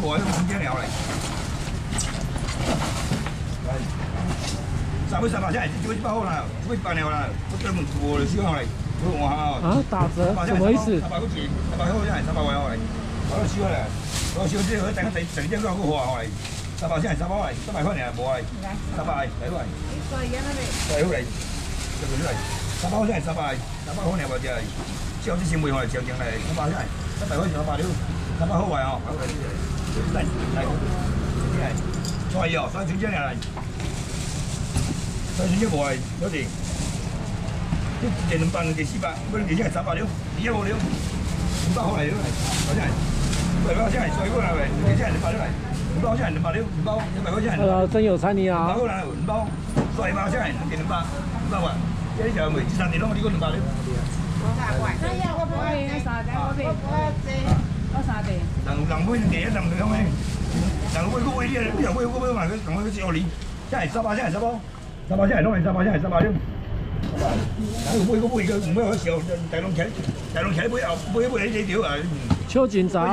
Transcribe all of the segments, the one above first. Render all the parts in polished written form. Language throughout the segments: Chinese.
无用真正了嘞。3尾300下，这尾100好啦，这尾100了啦，我专门做了少好嘞，我换啊。 啊，打折什么意思 ？300块钱，300好下，300块好嘞，我少嘞，我少这个等下整件我花好嘞，300下300块，300块尔无嘞，300来过来。来好嘞，这个来，300好下300，300好尔无只嘞，少这先卖好嘞，正正嘞，300下，300块300了，300好坏哦，来，所以哦，所以正正来。 所以你无爱，小弟，你一件200，两件400，不然你现在300了，你也无了，200好来了，好像，200块钱，所以我来喂，你现在200了来，200块钱200了，200块钱。 真有餐你啊 ！200块来，200，所以200块钱，2件200万，这你就卖3年拢你个200了。 哎呀，我不爱那啥的，我啥的。 人买2件，人买咩？人买个买你，你又买我买个，同我去学你，现在300，现在300。 300下来，拢係300下來，300了。買個買個，唔買個時候，大龍起買你條啊。 秋瑾雜。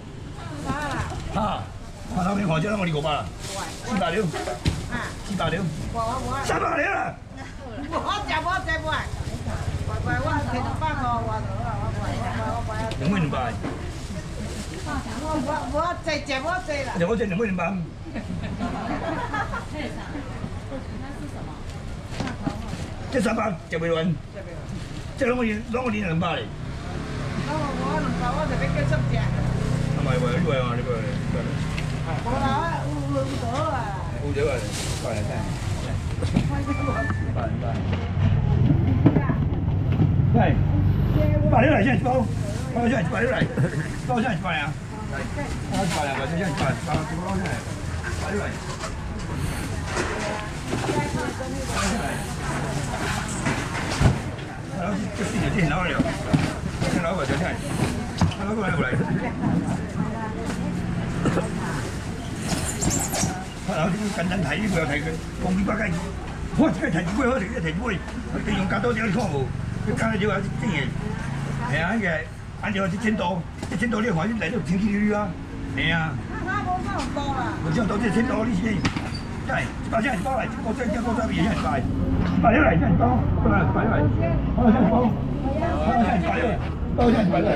啊，看頭你看咗啦，我哋500啦，400了，400了，300了啦。 我借唔係，我提200個，我 2蚊200。 我借啦。 我借2蚊200。 这300食袂完，这拢我200嘞。 我200，我就要叫10只。 唔係喎，呢個啊，呢個。 冇啦，有到啊。 有到啊，快嚟聽。係。100了嚟先，包。包先100了嚟，包先100啊。包100啊，包先100，包先100了嚟。 这是有电脑了，电脑我就看，电脑过来过来。然後你簡單睇呢個又睇佢放幾百雞，哇！真係提子杯好食，一提子杯，佢用加多啲啲湯喎，佢加咗啲啲嘢，係啊，嘅，反正1000多，1000多呢個嚟到1000幾鋁啊，係啊。我知道這1000多呢啲，真係100錢包嚟，我真係多咗嘢100，100嚟真係包，過來100嚟，我真係包，我真係100嚟，多真係100嚟，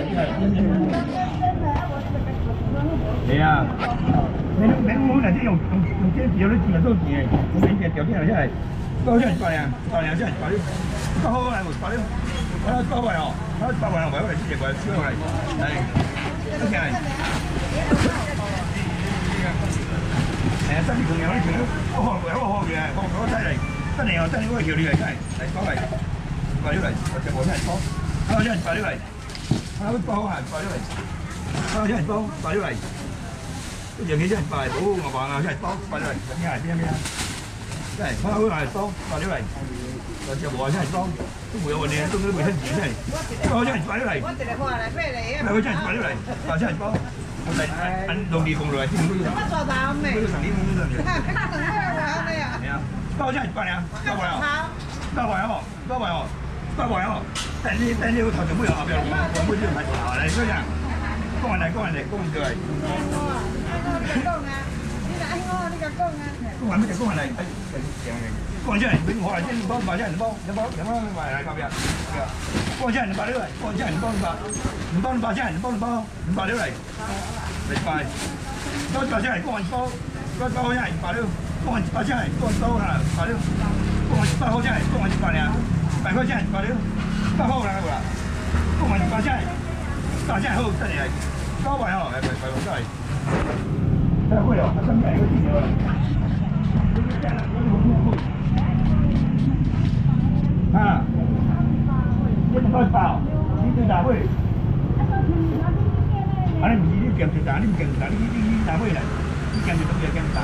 係啊。 你我嗱啲用這有啲錢都錢嘅，我俾隻有啲人真係包真係100啊，100啊真係100了，包好嚟100了，我包埋哦，我包埋我嚟先至過嚟燒嚟，係，都係。係啊，真係同樣啲錢都好學嘅，學犀利，真係真係嗰個橋你嚟真係嚟包嚟，100了嚟，我隻我真係包，我真係100了嚟，我包係100了嚟，我真係包100了嚟。 cái giờ nghĩ chân bài bố mà bảo là chạy to bài này như này kia này nó cái này to bài này rồi chờ bỏ chạy to cái buổi hôm nay tôi cứ buổi thân chỉ này to chạy bài này này cái chạy bài này vào chạy to anh đồng đi cùng rồi thì không có thằng đi không có gì to chạy bài này to bài không to bài không to bài không to bài không但是我头就没有后边我没有买好来这样讲完来讲对講完咩就講完嚟，講完出嚟，你我嚟先幫買先，幫買嚟咁樣，幫先200了嚟，幫先幫200先，幫200了嚟，200，多100先嚟，講完包先200了，講完100先嚟，講完包啦200了，講完100好先嚟，講完100呀，100塊先200了，100好啦嗰啦，講完100先，100先好真係，900哦，係真係。 太贵了，它上面一个地牛了。啊，这么多包，你最大会？啊，你唔是你kiếm最大，你唔kiếm最大，你大會嚟，你kiếm最多就kiếm大。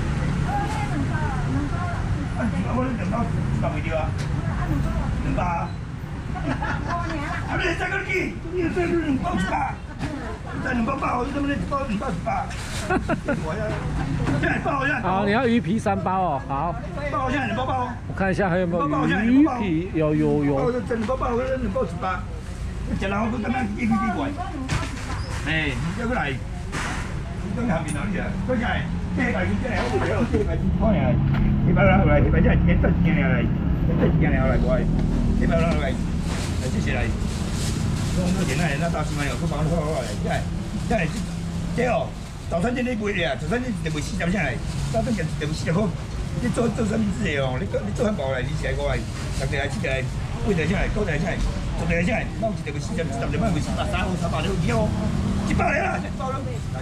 啊，我哋2包10個條啊，2包。啊，你再個幾？你再2包10。 再2包包，你怎么包2包18？现在包现在。 好，你要鱼皮3包哦，好。 包现在2包包。 我看一下还有没有鱼皮，有。 包2包包，2包18。你食人我都咁樣幾怪。誒，有個嚟， 等下面哪里啊？等下来，这个是这个，我这个这个是看下来，一百拿来，一百这这这几年来，这几年来过来，一百拿来，这些来，我钱那到10万有，我帮你好来，这哦，早餐店你卖咧，早餐店就卖40只来，早餐店就卖40块。你做三明治的哦，你做汉堡来，你1个来，6个来7个来，8个来9个来10个来，某一个卖40，10个卖3块300了，几哦？100了，100了，来，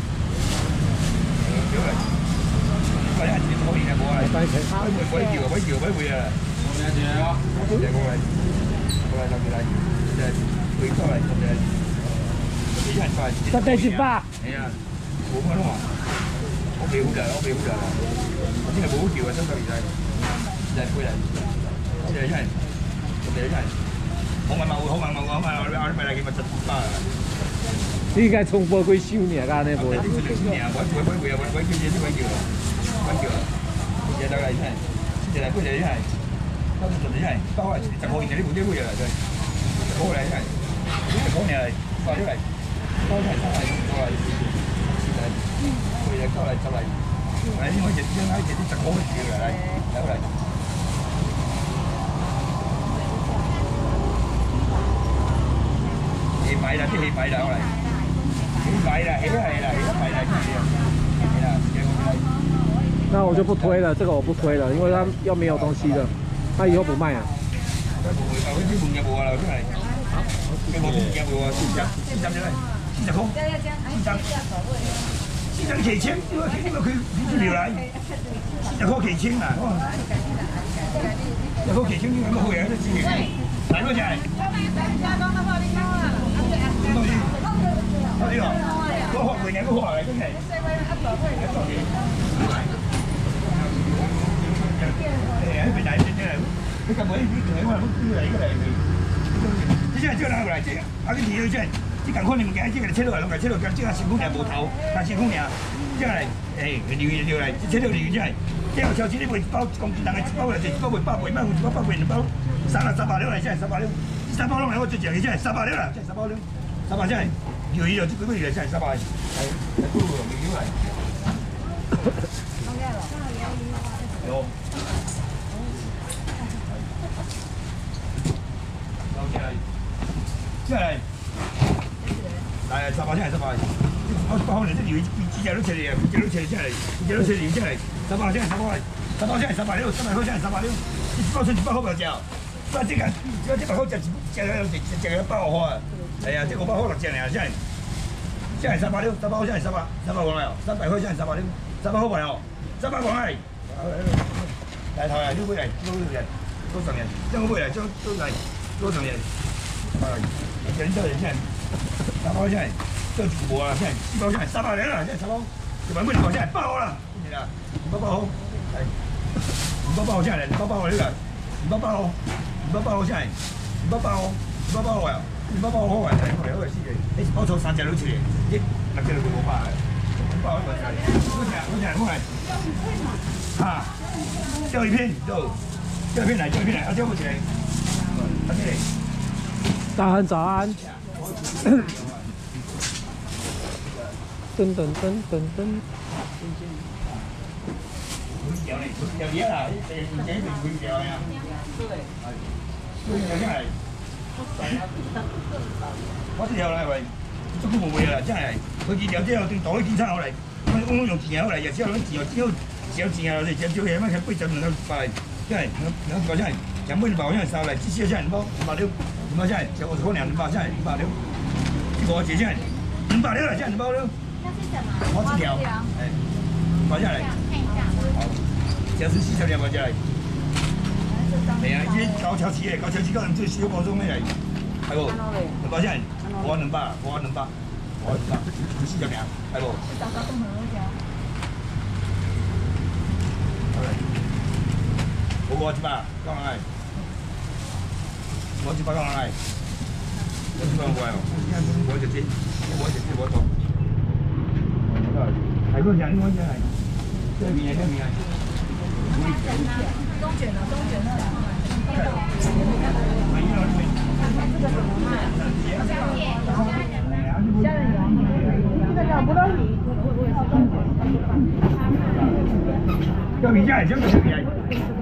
对来，100了，一可以来无来，买叫啊，我来啊，过来6个来，这回过来6个来， 这得100。 哎呀，无可能啊！我袂负责，我真係冇叫啊！真係真係過嚟，真係好慢我買嚟幾物質包啊！ 你應該重播幾收呢？㗎呢部？ 我叫嘢，你嚟真係，真係過嚟真係，包真係，包係10號現在你冇啲會嚟真係，10號嚟真係，10號嚟包咗嚟，包係過嚟。過嚟就嚟，嚟呢個熱天喺熱啲10號叫嚟，走嚟。起米啦，啲起米啦，我嚟。起米啦，起米啦，係啦， 那我就不推了，这个我不推了，因为它又没有东西了，它以后不卖啊。 啲門嘅冇啊，真係。佢冇門嘅冇啊，40隻嚟，40塊。40期青，因為佢料嚟，40塊期青啊，40塊期青應該冇好嘢都知嘅，大嗰隻係。呢個，嗰殼嚟嘅，嗰殼嚟真係。喺邊大隻嚟？你咁鬼啲佢話都嚟嘅嚟，即係拿過來，即係阿啲嘢真係。即間可能唔驚，即係車路來，車路緊，即係成功又無頭，但成功又即係撩嚟，車路撩真係，即係超市呢杯包咁大嘅包嚟，一包賣100蚊，一包賣2包，300兩嚟真係300兩，3包兩嚟我最正嘅真係300兩啦，真係3包兩，300真係撩就幾個月真係300，係都撩嚟。有。即係。係18真係18，我可能都要只隻都出嚟啊！只都出嚟真係，只都出嚟真係18真係18真係18兩，300塊真係300兩，一包出100塊唔隻，但係即係100塊隻1包殼啊！係啊，即係500塊6隻嚟啊！真係300兩，300塊真係300個嚟哦，300塊真係300兩，300塊嚟哦，300個係。大頭嚟，都會嚟，都成人，將個會嚟，都嚟，都成人，係，人都嚟真係。3包真係，都冇啊！真係，4包真係300兩啦，真係3包，1萬蚊2包真係包啦，真係啦，2包包好，係，2包包好真係，2包包好呢個，2包包好，2包包好真係，2包包好，2包包好啊，2包包好啊，係我哋先嘅，你包錯3隻佬出嚟，6隻佬佢冇包嘅，2包一個仔，嗰隻，嚇，釣一片就，釣一片嚟，阿張好似嚟，阿姐嚟， 大漢早安。噔噔噔噔噔。 有嘢啦，自己會掉呀。係，真係。我之後咧喂，足夠冇嘢啦，真係。佢見有之後，定袋檢查我嚟，我用錢口嚟，又之後只有錢啊，我哋只嘢咩？佢杯就能夠發嚟，真係，兩個真係，2杯2包真係收嚟，至少真係2包200兩，2包真係，就我可能2包真係200兩，呢個姐真係200兩啦，真係2包兩。我知條，係買出嚟，好，這是40兩買出嚟，係啊，呢啲搞超市嘅，搞超市嗰陣最少包裝咩嚟？係喎，200出嚟，我200，我40兩，係喎。我100，講嚟，我100講嚟，我100貴喎，我就知，我做。係嗰人嗰隻係，即係面係。冬卷啦。家人有，这个找不到你。 要皮菜，先不要皮菜。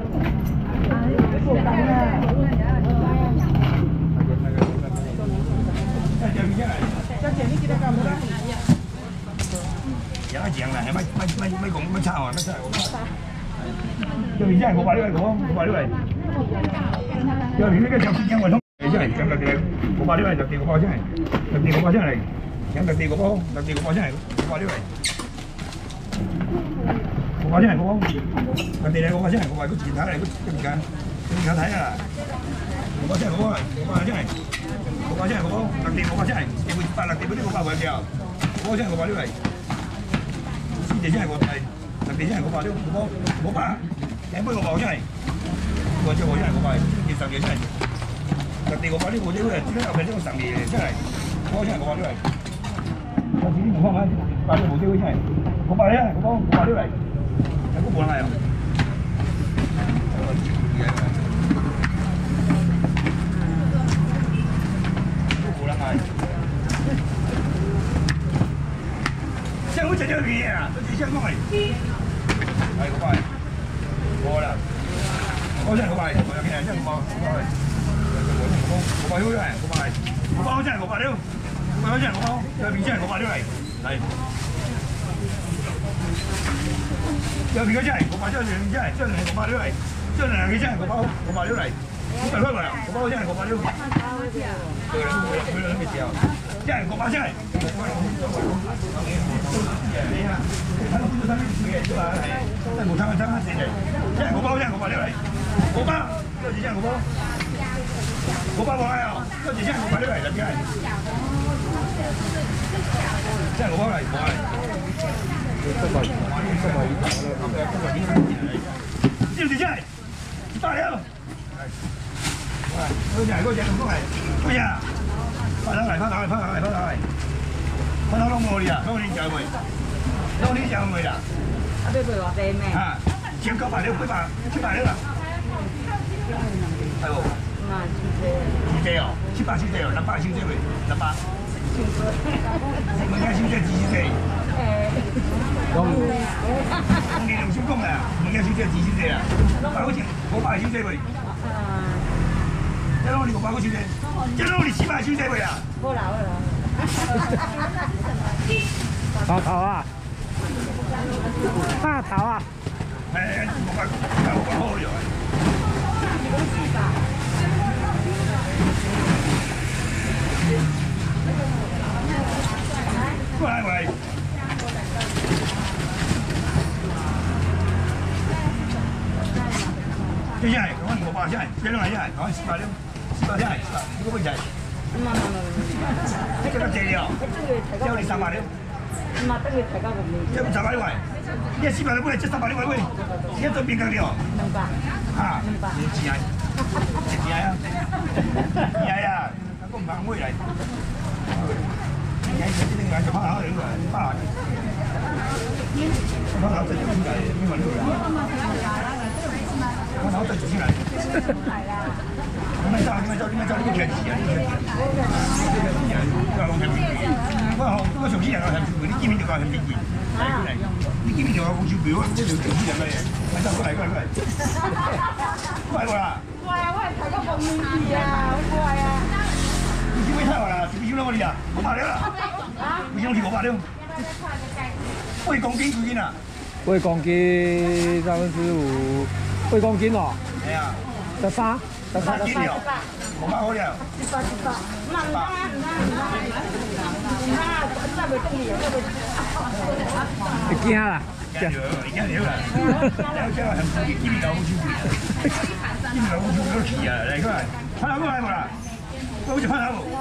也咪正啦，咪講炒啊，乜真係好炒。要皮菜，我把呢位講，我把呢位。要皮呢個就將我通，真係將特地，我把呢位特地我包真係，特地我包真係，將特地我包，特地我包真係，我把呢位。我包真係我包，特地咧我包真係，我話個前台嚟個時間，時間睇啊。我包真係我包，我包真係，我包真係我包，特地我包真係，你會發特地嗰啲我包唔掉，我包真係我包呢位。先至真係我係，特別真係我包呢，我包，一杯我包真係，我真係我包，二十嘢真係，特地我包呢個真係，點解又係呢個十年真係，我真係我包呢位，我自己冇方法，包呢個冇真係，我包呢，我包呢位，有個冇啦又。香我这条鱼啊，这就香港的。哎，我拜，我啦，我真係我拜，我有幾人真係我拜，我拜好人，我拜真係我拜了，我拜真係我拜，有邊真係我拜了嚟，係。有邊個真係我拜咗兩真係，將兩我拜了嚟，將兩嘅真係我拜了嚟，我拜開埋啦，我拜真係我拜了。對啦，佢兩嘅時候，真係我拜真係。冇撐啊四隻，真係我包真係我包呢嚟，我包，跟住真係我包，我包我啊，跟住真係我包呢嚟，真係，真係我包嚟，我嚟。知唔知真係？大了，嗰隻嗰隻都係，嗰隻，翻嚟，翻到攞我哋啊，攞你就會，攞你就會啦。 啊，俾佢話俾咩？ 啊，超900了，700了啦。係喎。小姐哦，700小姐哦，600小姐喂，600。問下小姐幾小姐？講你良心講啊，問下小姐幾小姐啊？600好似500小姐喂。一攞你500個小姐，一攞你700小姐喂啊！ 好啦。 大頭啊！大頭啊！ 係600好咗。過來。這下來，我500下來，這兩下來，我400下來，你個幾錢？這個多謝了，只有你300了。 唔係得佢大家咁樣。 這300了喂，你400了喂，這300了喂，你要做邊個了？ 明白。 啊， 明白。 你幾啊？我唔怕妹嚟。你呢個就拋下嚟㗎，拋下。拋下就點解？邊個呢個？拋下就自己嚟。點解呢個劇詞啊？我上次人係你見面就話係邊件？你見面就話好少表啊！即係上次人嘅嘢，過嚟。乖啦！乖啊！我係睇嗰個面字啊，好乖啊！你知唔知睇我啦？知唔知我哋啊？500了啦！你用500了？8公斤幾斤啊？8公斤 5/3，8公斤哦。 係啊。 13 斤了，500好了。 100，唔得，真係中意啊！ 你驚啦？ 驚了啦！即係係見面就好少攰啊！見面就好少攰都奇啊！嚟佢嚟，翻口過嚟冇啦？佢好似翻口冇。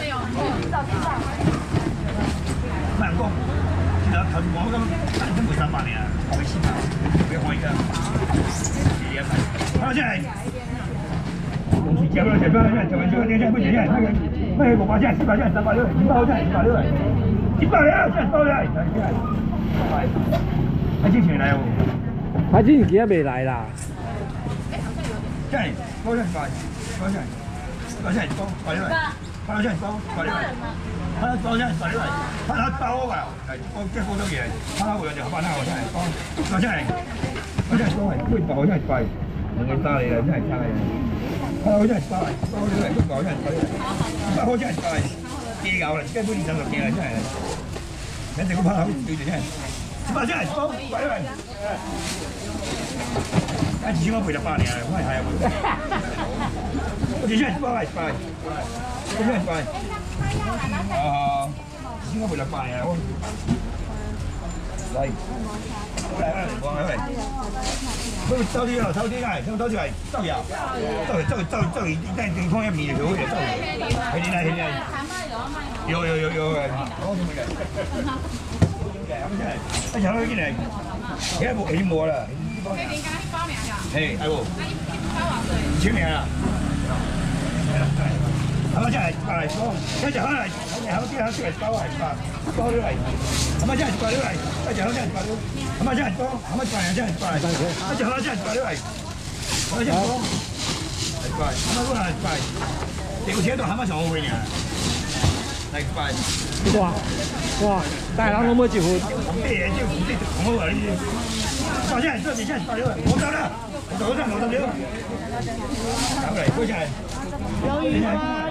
慢工，其實頭先講咁，真冇300年啊，佢先啊，佢可以㗎。好，先嚟。講了，講了，講完這個電線不檢驗，那個500件、400件、300了，100好件，100了，100了，現在100了，還進前來哦。 還進今日未來啦。 這樣，包上100，包上包100了，包上包100了，包上100了，包我吧，我這包多嘢，包我就包那我先包，包上來，包我真係講係杯薄，真係貴，兩個沙嚟啦，真係差嘅。我真係沙嚟，包你嚟，杯薄真係貴，包好真係貴，記舊啦，根本230件啦，真係。你成個拍口對住真係，包真係包貴嚟。一次我賠咗8年啦，我係啊。我真係包係貴，真係貴。先我賠咗8年啦，我。嚟，嚟，佢收啲啊，收啲啊，收出嚟，收油，收，但係地方一面就好嘅，收。係點啊？有，我做咩嘅？咁真係，一入去見嚟，而家冇起冇啦。你點解報名㗎？係，係喎。2000名啦。係咪真係8嚟講？一隻可能係啲出嚟包係包咗嚟，係咪真係包咗嚟？一隻可能真係包咗，係咪真係包？係咪8人真係8嚟？一隻可能真係包咗嚟，係咪真係包？係8，係咪可能係8？條車度係咪上去嘅？係8。 哇！大人可唔可以招呼？ 咩嘢招呼？啲同我話呢啲，8真係真係8咗嚟，我走啦，我走啦，走嚟，嗰隻係。魷魚花，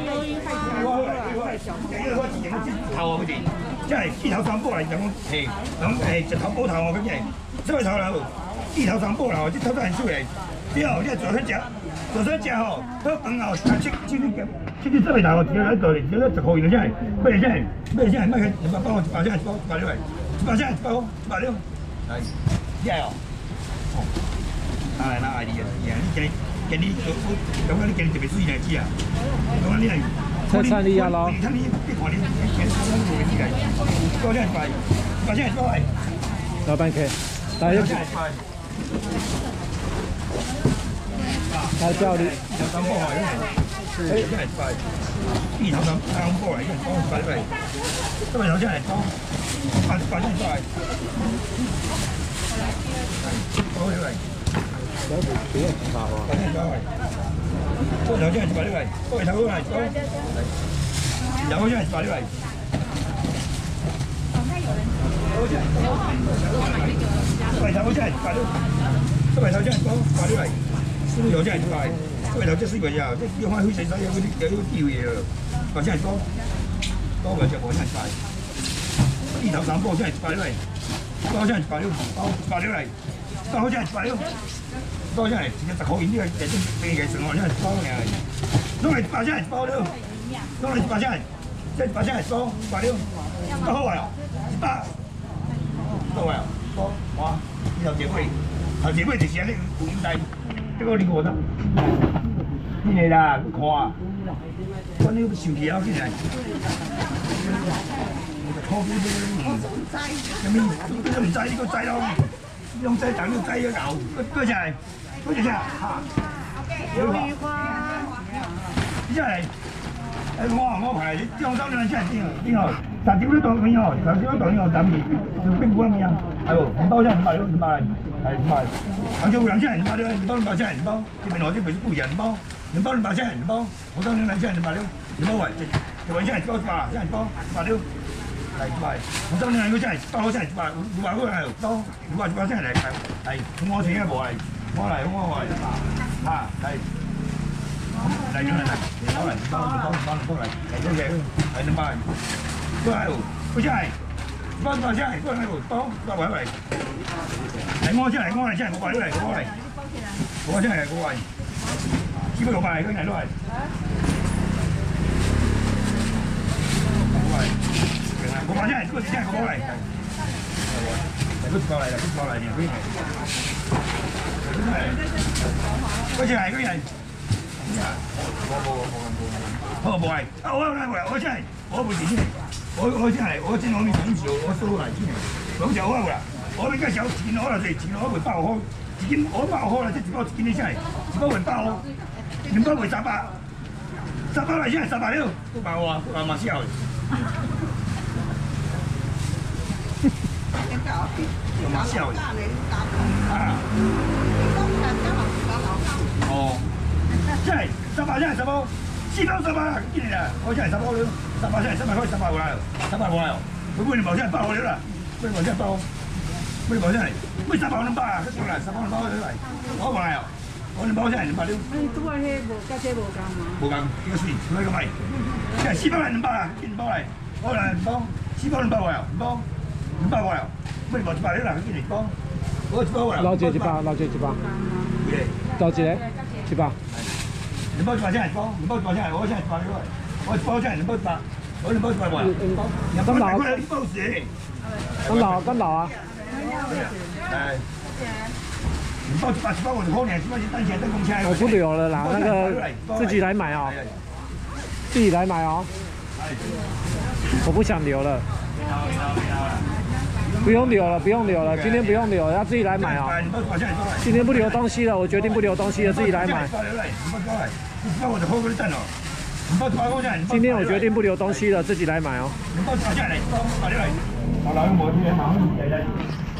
我自認頭啊，佢哋即係豬頭上波嚟，咁直頭煲頭我咁嘅，所以頭啦，豬頭上波啦，啲頭都係燒嚟，之後呢做雙隻嗬，都等我切啲周圍頭，自己喺度嚟，自己就學完真係咩真係乜嘢？你幫我8真係8咗嚟，8真係8咗，係，yeah，係嗱啲嘢，给你咁嗰啲鏡特別衰就知啊！咁啲係出餐呢一咯。 你睇呢啲台料鏡做嘅啲計，多真係貴，8真係多係。 老闆客，大家真係貴。 大家你有咁波嚟嘅，真係貴。啲頭咁波嚟嘅，多貴嚟。今日有真係多，8真係多係。多嚟。 有條片係白喎。 8真係多係。多頭真係8嚟，多頭都係多。有真係8嚟。多頭真係8嚟，多頭真係多8嚟。燒油真係快，多頭即係燒油啊！即係要開水洗有嗰啲吊嘢啊，或者係多兩隻火真係快。啲頭3波真係8嚟，多真係8嚟，多真係8嚟。多真係直接特好，呢個誒啲秘技上岸真係多嘅，都係8真係多咯，都係8真係，即係8真係多8咯，多好啊，8多啊，多哇！頭前嗰條線咧半低，呢個你覺得呢嚟啦，看啊，我呢個小氣啊，真係。有咩？都唔制呢個制咯，用制等呢個制啊牛，嗰隻係。嗰隻嚇，魷魚花，真係我排裝修呢真係邊個10點都當邊個，10點都當邊個等住做冰股咁樣，係喎，5包真係500咯，500係500，杭州2真係500咯，2包200真係2包，這邊我這邊不2包，2包200真係2包，我當2真係200咯，2包圍，條圍真係多100，真係多100咯，係200，我當2真係包真係100嗰個係多500真係係，我錢嘅冇係。我嚟，嚇嚟咗嚟，攞嚟幫嚟，嚟咗嘢，係點辦？都喺度，佢真係，幫真係都喺度，幫位嚟，係我真係我擺咗嚟，我真係我係，只不過擺嗰人都係，我擺真係嗰時真係我嚟，嚟過嚟，嗰隻係嗰人，我冇係，我真係我部電先嚟，我真係我面前住，我收嚟先嚟，咁就好啦。我而家有錢攞嚟，錢攞回包開，錢我包開啦，即係包錢你真係，包回包，唔包回18嚟先係18了，都包啊，都馬燒。馬燒啊！哦，真係18真係10包，4包18啦，見你啦，我真係10包了，18真係10包開10包過來，10包過來哦，佢半年冇真係包了啦，半年冇真係包，半年冇真係。 为3包2包啊？过来，3包2包来，我买哦，我2包才200了。 你拄啊，迄无甲这无共吗？ 无共，这个水，出来个卖。现在4包来2包啊，2包来，我来2包，4包2包外哦，2包2包外哦，不是无100了啦，给你包，我1包外。 老姐1包，老姐1包， 对， 老姐1包。 2包1包才1包，2包1包才，我现在1包了，我1包才2包1包，我2包1包外。 咁老， 1包10。 咁老啊！ 哎。2包1包我就好点，1包是等钱等公车。 我不留了啦，那个自己来买哦，自己来买哦。我不想留了。不用留了，不用留了，今天不用留，要自己来买哦。今天不留东西了，我决定不留东西了，自己来买。今天我决定不留东西了，自己来买哦。